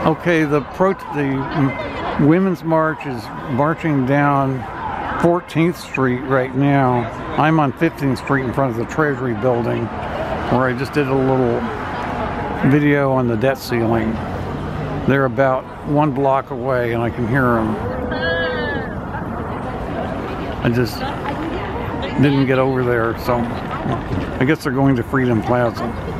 Okay, the Women's March is marching down 14th Street right now. I'm on 15th Street in front of the Treasury building, where I just did a little video on the debt ceiling. They're about 1 block away and I can hear them. I just didn't get over there, so I guess they're going to Freedom Plaza.